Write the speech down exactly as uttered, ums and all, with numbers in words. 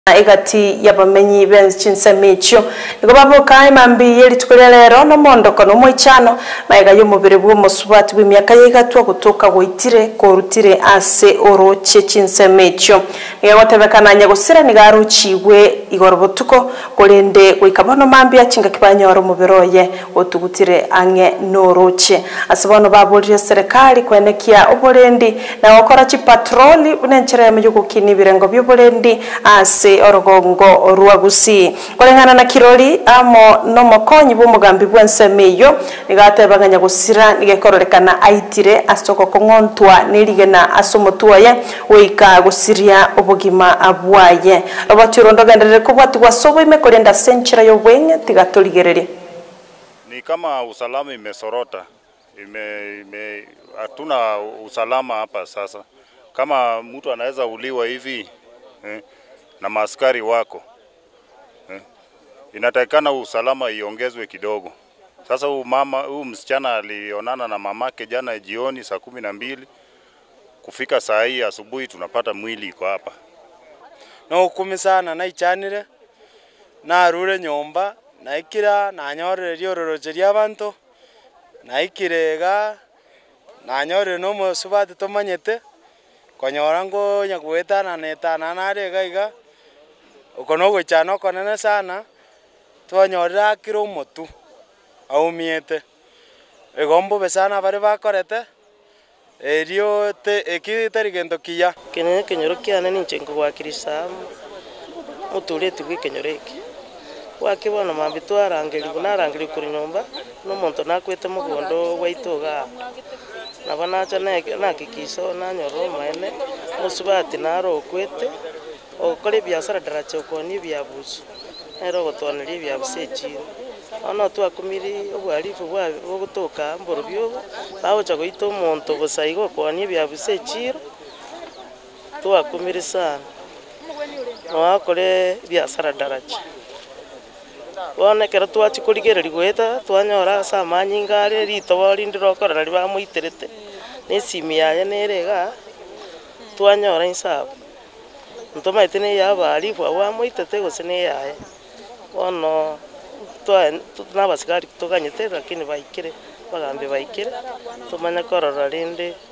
Igati yabamenyi benchinsemicho niko bavuka imambi yeli tukolelero no mondoko no moichano maiga y'umubiri bw'umusubati bw'imyaka yigatwa gutuka goitire korutire ase oroche chinsemicho nigotebekana gusira nigaruchiwe igorobotuko kolende goikabono mambi achinga kibanyoro mubiroye otugutire ange noroche asibono babulire serikali kwenekia obolendi na okora chi patroli bunenchera mu kini birengo by'obolendi ase orogongo ruagusi kolengana na kiroli amo no mokonyi bumugambi bwensemeyo nigatebaganya gusira nigekorolekana aitire asoko kongontwa nirigena asomotuaye weika gusiria obugima abwaye abaturondo gandere kubwati gwasobo imekolenda senchira yo bwenge tigatoligerere ni kama usalama imesorota ime, ime hatuna usalama hapa sasa. Kama mtu anaweza uliwa hivi eh, na maaskari wako eh, inatakikana usalama iongezwe kidogo. Sasa huyu mama huyu msichana alionana na mamake jana jioni saa kumi na mbili, kufika saa hii asubuhi tunapata mwili iko hapa. No kumi sana na ichanire na arure nyomba na ikira na nyore riororoje ry'abantu na ikirega na nyore no musubati tomanyete konyora ngo nyagwetana netana narega iga ukono gochana konene sana twanyora kiro motu aumiete egombo besana bari bakorete erio te ekitari gendo kiya kene kenyoro kiane nincengo gwakirisa muturete gwikenyoreke wakibona mambi twarangeri bunarangeri kuri nyomba no muntu nakwete mugondo waitoga nabana cyane nakikiso nanyoro maene musubati naro kwete okore biasara Daraja ukoni byabuzo ero gotwanira byabuseki ono twakumiri obwarifu bwa gutoka mboro byo bawo chago ito umuntu busaigo kwani byabuseki twakumiri sana no akore biasara Daraja wana kera twachikurigereri gweta twanyora samanyi ngare ritobori ndirokora nari bamuiterete nesimi yaye nerega twanyora insaba ntoma itene yabari kwa bamuitete gusene yaye ono twa tunabasigari tuganyete lakini baikire bagambe baikire tumanya korora rinde